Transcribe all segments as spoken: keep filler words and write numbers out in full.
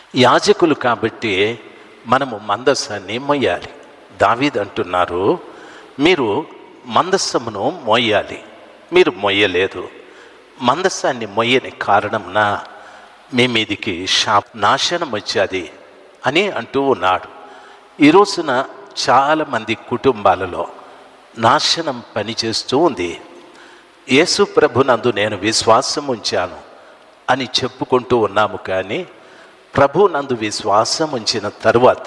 యాజకులు కాబట్టి మనము మందస్సాన్ని మోయాలి. దావీదు అంటున్నారు, మీరు మందస్సమును మోయాలి, మీరు మోయలేదు. మందస్సాన్ని మోయని కారణంన మీ మీదికి శాప నాశనం వచ్చేది అని అంటూ ఉన్నాడు. ఈ రోజున చాలామంది కుటుంబాలలో నాశనం పనిచేస్తూ ఉంది. యేసు ప్రభునందు నేను విశ్వాసం ఉంచాను అని చెప్పుకుంటూ ఉన్నాము, కానీ ప్రభు నందు విశ్వాసం ఉంచిన తరువాత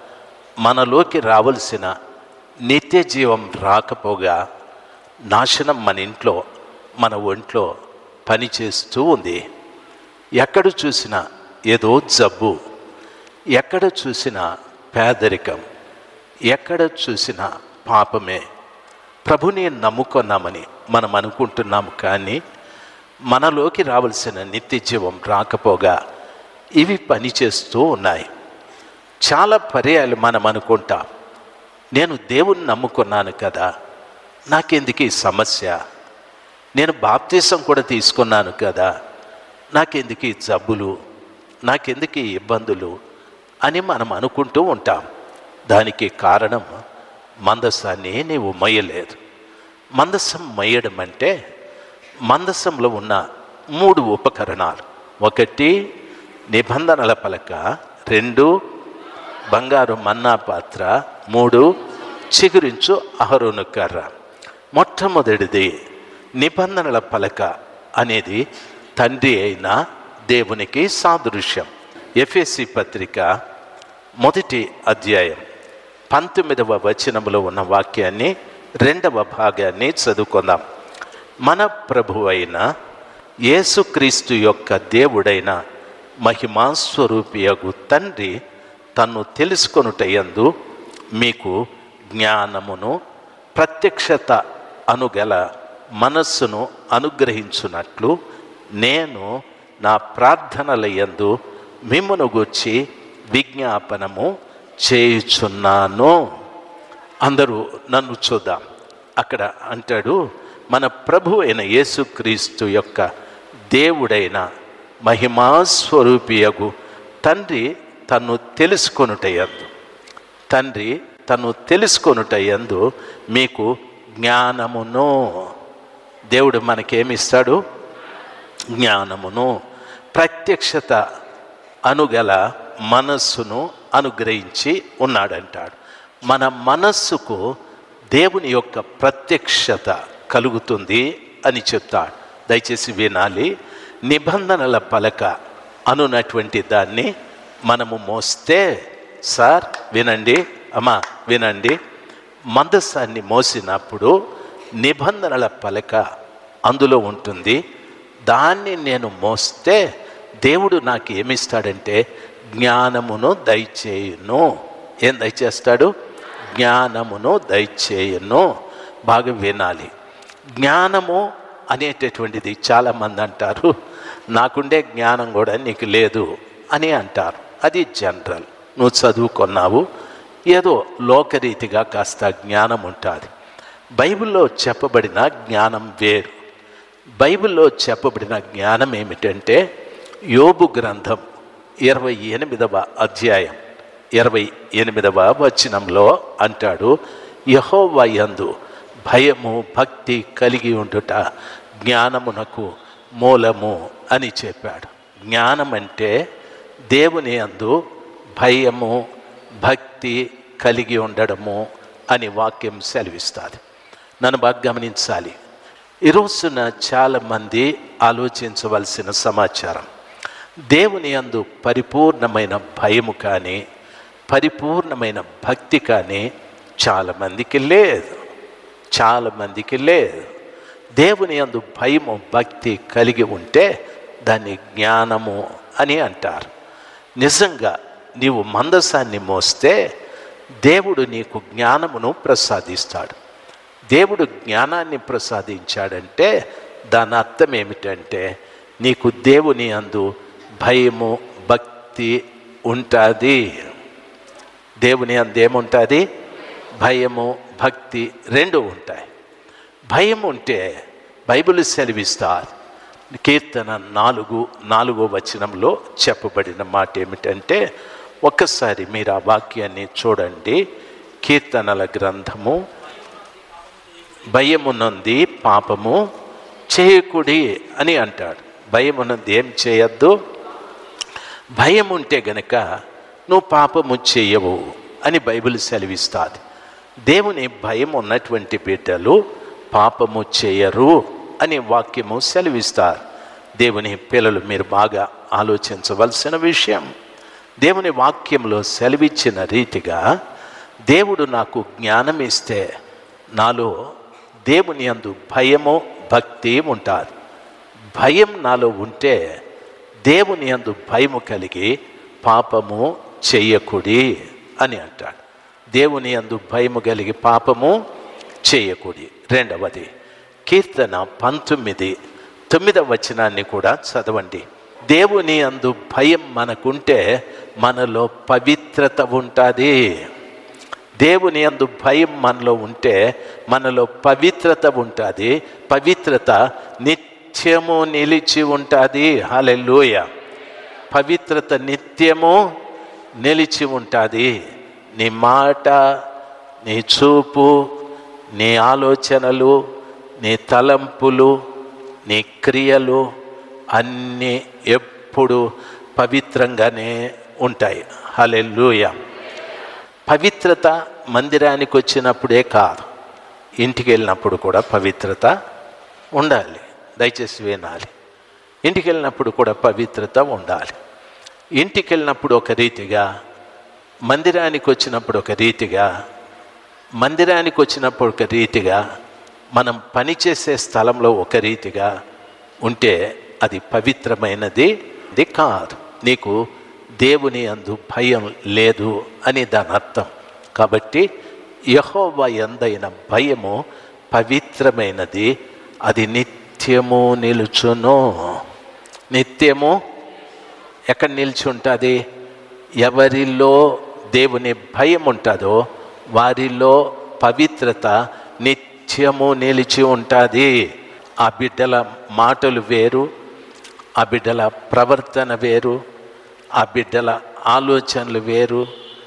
మనలోకి రావలసిన నిత్య జీవం రాకపోగా నాశనం మన ఇంట్లో మన ఒంట్లో పనిచేస్తూ ఉంది. ఎక్కడ చూసినా ఏదో జబ్బు, ఎక్కడ చూసినా పేదరికం, ఎక్కడ చూసినా పాపమే. ప్రభుని నమ్ముకున్నామని మనం అనుకుంటున్నాము, కానీ మనలోకి రావలసిన నిత్య జీవం రాకపోగా ఇవి పనిచేస్తూ ఉన్నాయి. చాలా పర్యాలు మనం అనుకుంటాం, నేను దేవుణ్ణి నమ్ముకున్నాను కదా, నాకెందుకు ఈ సమస్య, నేను బాప్తీసం కూడా తీసుకున్నాను కదా, నాకెందుకు ఈ జబ్బులు, నాకెందుకు ఈ ఇబ్బందులు అని మనం అనుకుంటూ ఉంటాం. దానికి కారణం మందస్సాన్ని నీవు మొయ్యలేదు. మందస్సం మొయ్యడం అంటే మందస్సంలో ఉన్న మూడు ఉపకరణాలు: ఒకటి నిబంధనల పలక, రెండు బంగారు మన్నా పాత్ర, మూడు చిగురించు అహరోను కర్ర. మొట్టమొదటిది నిబంధనల పలక అనేది తండ్రి అయిన దేవునికి సాదృశ్యం. ఎఫెసీ పత్రిక మొదటి అధ్యాయం పంతొమ్మిదవ వచనములో ఉన్న వాక్యాన్ని రెండవ భాగాన్ని చదువుకుందాం. మన ప్రభువు అయిన యేసుక్రీస్తు యొక్క దేవుడైన మహిమాస్వరూపియగు తండ్రి తన్ను తెలుసుకొనుటయందు మీకు జ్ఞానమును ప్రత్యక్షత అనుగల మనస్సును అనుగ్రహించున్నట్లు నేను నా ప్రార్థనలయందు మిమ్మును గూర్చి విజ్ఞాపనము చేయుచున్నాను. అందరూ నన్ను చూద్దాం. అక్కడ అంటాడు, మన ప్రభు అయిన యేసుక్రీస్తు యొక్క దేవుడైన మహిమాస్వరూపియగు తండ్రి తన్ను తెలుసుకొనుటయందు తండ్రి తను తెలుసుకొనుటయందు మీకు జ్ఞానమును, దేవుడు మనకేమిస్తాడు? జ్ఞానమును, ప్రత్యక్షత అనుగల మనస్సును అనుగ్రహించి ఉన్నాడంటాడు. మన మనస్సుకు దేవుని యొక్క ప్రత్యక్షత కలుగుతుంది అని చెప్తాడు. దయచేసి వినాలి. నిబంధనల పలక అనున్నటువంటి దాన్ని మనము మోస్తే, సార్ వినండి, అమ్మా వినండి, మందస్సాన్ని మోసినప్పుడు నిబంధనల పలక అందులో ఉంటుంది. దాన్ని నేను మోస్తే దేవుడు నాకు ఏమిస్తాడంటే జ్ఞానమును దయచేయును. ఏం దయచేస్తాడు? జ్ఞానమును దయచేయును. బాగా వినాలి. జ్ఞానము అనేటటువంటిది చాలామంది అంటారు, నాకుండే జ్ఞానం కూడా నీకు లేదు అని అంటారు. అది జనరల్. నువ్వు చదువుకున్నావు, ఏదో లోకరీతిగా కాస్త జ్ఞానం ఉంటుంది. బైబిల్లో చెప్పబడిన జ్ఞానం వేరు. బైబిల్లో చెప్పబడిన జ్ఞానం ఏమిటంటే, యోబు గ్రంథం ఇరవై ఎనిమిదవ అధ్యాయం ఇరవై ఎనిమిదవ వచనంలో అంటాడు, యెహోవా యందు భయము భక్తి కలిగి ఉండుట జ్ఞానమునకు మూలము అని చెప్పాడు. జ్ఞానం అంటే దేవుని యందు భయము భక్తి కలిగి ఉండడము అని వాక్యం సెలవిస్తుంది. నన్ను బాగా గమనించాలి. ఈరోజున చాలామంది ఆలోచించవలసిన సమాచారం, దేవుని యందు పరిపూర్ణమైన భయము కానీ పరిపూర్ణమైన భక్తి కానీ చాలామందికి లేదు. చాలామందికి లేదు. దేవుని యందు భయము భక్తి కలిగి ఉంటే దాన్ని జ్ఞానము అని అంటారు. నిజంగా నీవు మందసాన్ని మోస్తే దేవుడు నీకు జ్ఞానమును ప్రసాదిస్తాడు. దేవుడు జ్ఞానాన్ని ప్రసాదించాడంటే దాని అర్థం ఏమిటంటే నీకు దేవుని యందు భయము భక్తి ఉంటుంది. దేవుని యందు ఏముంటుంది? భయము భక్తి రెండు ఉంటాయి. భయం ఉంటే బైబిల్ సెలవిస్తారు, కీర్తన నాలుగు నాలుగో వచనంలో చెప్పబడిన మాట ఏమిటంటే, ఒక్కసారి మీరు ఆ వాక్యాన్ని చూడండి. కీర్తనల గ్రంథము, భయమునంది పాపము చేయకుడి అని అంటాడు. భయమునంది ఏం చేయొద్దు? భయం ఉంటే గనక నువ్వు పాపము చేయవు అని బైబిల్ సెలవిస్తుంది. దేవుని భయం ఉన్నటువంటి బిడ్డలు పాపము చేయరు అని వాక్యము సెలవిస్తారు. దేవుని పిల్లలు మీరు బాగా ఆలోచించవలసిన విషయం, దేవుని వాక్యంలో సెలవిచ్చిన రీతిగా దేవుడు నాకు జ్ఞానం ఇస్తే నాలో దేవుని యందు భయము భక్తి ఉంటుంది. భయం నాలో ఉంటే దేవుని యందు భయము కలిగి పాపము చెయ్యకుడి అని అంటాడు. దేవుని యందు భయము కలిగి పాపము చేయకుడి. రెండవది కీర్తన పంతొమ్మిది తొమ్మిదవ వచనాన్ని కూడా చదవండి. దేవుని యందు భయం మనకుంటే మనలో పవిత్రత ఉంటుంది. దేవుని యందు భయం మనలో ఉంటే మనలో పవిత్రత ఉంటుంది. పవిత్రత నిత్యము నిలిచి ఉంటుంది. హల్లెలూయా. పవిత్రత నిత్యము నిలిచి ఉంటుంది. నీ మాట, నీ చూపు, నీ ఆలోచనలు, నీ తలంపులు, నీ క్రియలు అన్నీ ఎప్పుడు పవిత్రంగానే ఉంటాయి. హల్లెలూయా. పవిత్రత మందిరానికి వచ్చినప్పుడే కాదు, ఇంటికి వెళ్ళినప్పుడు కూడా పవిత్రత ఉండాలి. దయచేసి వినాలి. ఇంటికి వెళ్ళినప్పుడు కూడా పవిత్రత ఉండాలి. ఇంటికి వెళ్ళినప్పుడు ఒక రీతిగా, మందిరానికి వచ్చినప్పుడు ఒక రీతిగా, మందిరానికి వచ్చినప్పుడు ఒక రీతిగా, మనం పనిచేసే స్థలంలో ఒక రీతిగా ఉంటే అది పవిత్రమైనది ఇది కాదు. నీకు దేవుని యందు భయం లేదు అని దాని అర్థం. కాబట్టి యెహోవా యందైన భయము పవిత్రమైనది, అది నిత్యము నిలుచును. నిత్యము ఎక్కడ నిలిచి ఉంటుంది? ఎవరిలో దేవుని భయం ఉంటుందో వారిలో పవిత్రత నిత్యము నిలిచి ఉంటుంది. ఆ బిడ్డల మాటలు వేరు, ఆ బిడ్డల ప్రవర్తన వేరు, ఆ బిడ్డల ఆలోచనలు వేరు,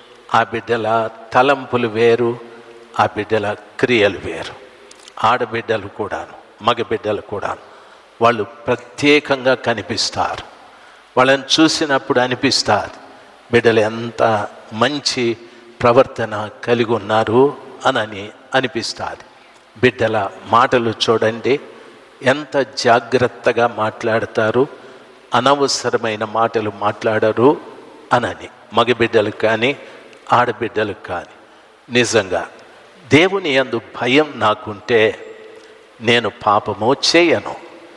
ఆ బిడ్డల తలంపులు వేరు, ఆ బిడ్డల క్రియలు వేరు. ఆడబిడ్డలు కూడాను, మగబిడ్డలు కూడాను వాళ్ళు ప్రత్యేకంగా కనిపిస్తారు. వాళ్ళని చూసినప్పుడు అనిపిస్తారు బిడ్డలు ఎంత మంచి ప్రవర్తన కలిగి ఉన్నారు అని అనిపిస్తుంది. బిడ్డల మాటలు చూడండి, ఎంత జాగ్రత్తగా మాట్లాడతారు, అనవసరమైన మాటలు మాట్లాడరు అనని. మగబిడ్డలకు కానీ ఆడబిడ్డలకు కానీ నిజంగా దేవుని యందు భయం నాకుంటే నేను పాపము చేయను.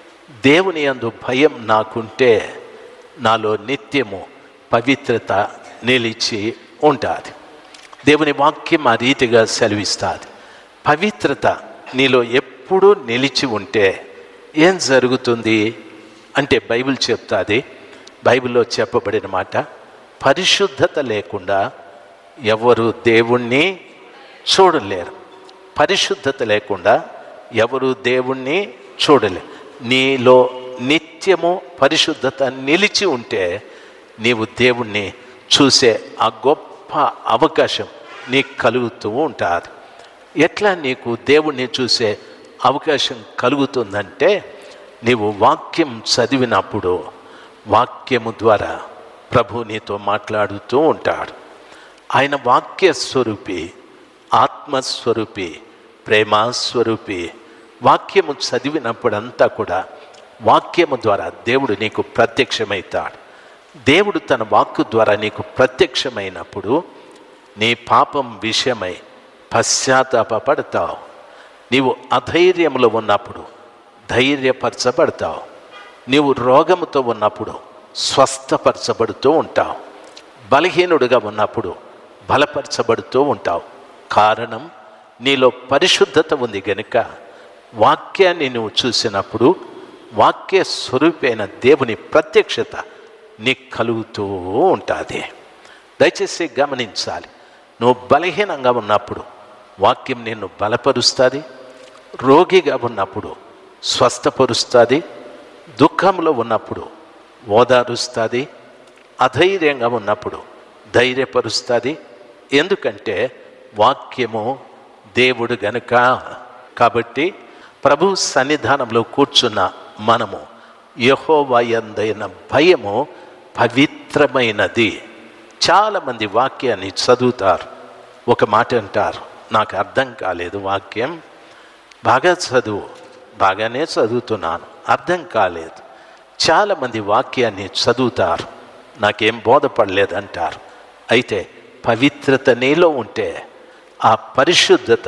దేవుని యందు భయం నాకుంటే నాలో నిత్యము పవిత్రత నిలిచి ఉంటుంది. దేవుని వాక్యం ఆ రీతిగా సెలవిస్తుంది. పవిత్రత నీలో ఎప్పుడూ నిలిచి ఉంటే ఏం జరుగుతుంది అంటే బైబిల్ చెప్తుంది. బైబిల్లో చెప్పబడిన మాట, పరిశుద్ధత లేకుండా ఎవరు దేవుణ్ణి చూడలేరు. పరిశుద్ధత లేకుండా ఎవరు దేవుణ్ణి చూడలేరు. నీలో నిత్యము పరిశుద్ధత నిలిచి ఉంటే నీవు దేవుణ్ణి చూసే ఆ గొప్ప అవకాశం నీకు కలుగుతూ ఉంటుంది. ఎట్లా నీకు దేవుణ్ణి చూసే అవకాశం కలుగుతుందంటే, నీవు వాక్యం చదివినప్పుడు వాక్యము ద్వారా ప్రభు నీతో మాట్లాడుతూ ఉంటాడు. ఆయన వాక్య స్వరూపి, ఆత్మస్వరూపి, ప్రేమస్వరూపి. వాక్యము చదివినప్పుడంతా కూడా వాక్యము ద్వారా దేవుడు నీకు ప్రత్యక్షమవుతాడు. దేవుడు తన వాక్కు ద్వారా నీకు ప్రత్యక్షమైనప్పుడు నీ పాపం విషయమై పశ్చాత్తాపపడతావు. నీవు అధైర్యంలో ఉన్నప్పుడు ధైర్యపరచబడతావు. నీవు రోగముతో ఉన్నప్పుడు స్వస్థపరచబడుతూ ఉంటావు. బలహీనుడిగా ఉన్నప్పుడు బలపరచబడుతూ ఉంటావు. కారణం నీలో పరిశుద్ధత ఉంది గనుక వాక్యాన్ని నువ్వు చూసినప్పుడు వాక్య స్వరూపైన దేవుని ప్రత్యక్షత నీకు కలుగుతూ ఉంటుంది. దయచేసి గమనించాలి. నువ్వు బలహీనంగా ఉన్నప్పుడు వాక్యం నిన్ను బలపరుస్తుంది. రోగిగా ఉన్నప్పుడు స్వస్థపరుస్తుంది. దుఃఖంలో ఉన్నప్పుడు ఓదారుస్తుంది, అధైర్యంగా ఉన్నప్పుడు ధైర్యపరుస్తుంది. ఎందుకంటే వాక్యము దేవుడు గనుక. కాబట్టి ప్రభు సన్నిధానంలో కూర్చున్న మనము యెహోవా యందైన భయము పవిత్రమైనది. చాలామంది వాక్యాన్ని చదువుతారు, ఒక మాట అంటారు, నాకు అర్థం కాలేదు వాక్యం. బాగా చదువు, బాగానే చదువుతున్నాను, అర్థం కాలేదు. చాలామంది వాక్యాన్ని చదువుతారు, నాకేం బోధపడలేదు అంటారు. అయితే పవిత్రత నీలో ఉంటే ఆ పరిశుద్ధత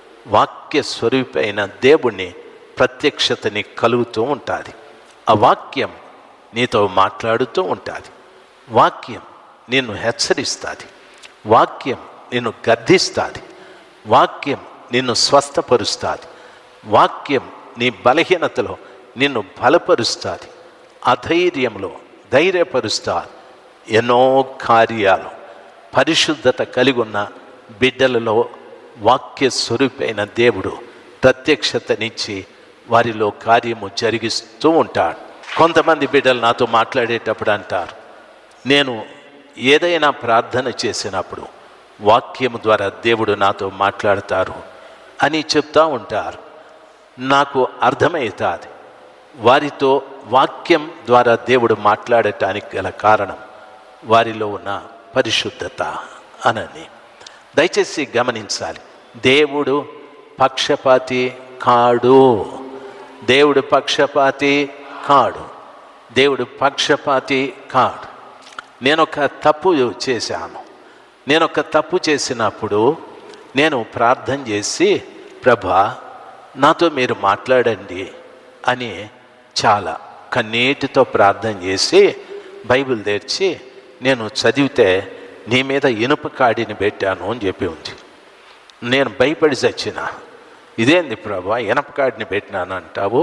వాక్య స్వరూపైన దేవుణ్ణి ప్రత్యక్షతని కలుగుతూ ఉంటుంది. ఆ వాక్యం నీతో మాట్లాడుతూ ఉంటుంది. వాక్యం నిన్ను హెచ్చరిస్తుంది, వాక్యం నిన్ను గద్దిస్తుంది, వాక్యం నిన్ను స్వస్థపరుస్తుంది, వాక్యం నీ బలహీనతలో నిన్ను బలపరుస్తుంది, అధైర్యంలో ధైర్యపరుస్తుంది. ఎన్నో కార్యాలు పరిశుద్ధత కలిగి ఉన్న బిడ్డలలో వాక్య స్వరూపైన దేవుడు ప్రత్యక్షతనిచ్చి వారిలో కార్యము జరిగిస్తూ ఉంటాడు. కొంతమంది బిడ్డలు నాతో మాట్లాడేటప్పుడు అంటారు, నేను ఏదైనా ప్రార్థన చేసినప్పుడు వాక్యము ద్వారా దేవుడు నాతో మాట్లాడతారు అని చెప్తూ ఉంటారు. నాకు అర్థమవుతుంది వారితో వాక్యం ద్వారా దేవుడు మాట్లాడటానికి గల కారణం వారిలో ఉన్న పరిశుద్ధత అనని. దయచేసి గమనించాలి, దేవుడు పక్షపాతి కాడు. దేవుడు పక్షపాతి కాడు. దేవుడు పక్షపాతి కాడు. నేను ఒక తప్పు చేశాను. నేను ఒక తప్పు చేసినప్పుడు నేను ప్రార్థన చేసి, ప్రభా నాతో మీరు మాట్లాడండి అని చాలా కన్నీటితో ప్రార్థన చేసి బైబిల్ తెరిచి నేను చదివితే నీ మీద ఇనుప కాడిని పెట్టాను అని చెప్పి ఉంది. నేను భయపడి చచ్చిన, ఇదేంది ప్రభా ఇనప కాడిని పెట్టినాను అంటావు,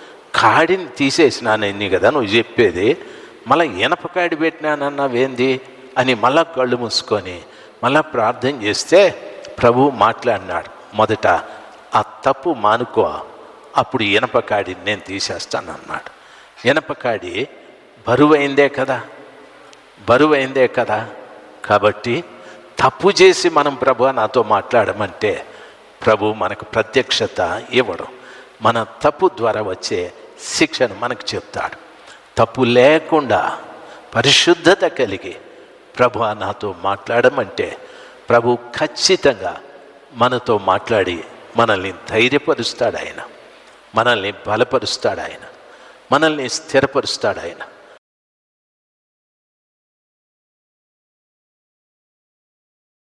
కాడిని తీసేసినానని కదా నువ్వు చెప్పేది, మళ్ళీ ఇనప కాడి పెట్టినానన్నావేంది అని మళ్ళా కళ్ళు మూసుకొని మళ్ళా ప్రార్థన చేస్తే ప్రభు మాట్లాడినాడు, మొదట ఆ తప్పు మానుకో, అప్పుడు ఇనప కాడిని నేను తీసేస్తాను అన్నాడు. ఇనప కాడి బరువైందే కదా, బరువైందే కదా. కాబట్టి తప్పు చేసి మనం ప్రభు నాతో మాట్లాడమంటే ప్రభు మనకు ప్రత్యక్షత ఇవ్వడం, మన తప్పు ద్వారా వచ్చే శిక్షను మనకు చెప్తాడు. తప్పు లేకుండా పరిశుద్ధత కలిగి ప్రభు నాతో మాట్లాడమంటే ప్రభు ఖచ్చితంగా మనతో మాట్లాడి మనల్ని ధైర్యపరుస్తాడు ఆయన, మనల్ని బలపరుస్తాడు ఆయన, మనల్ని స్థిరపరుస్తాడు ఆయన.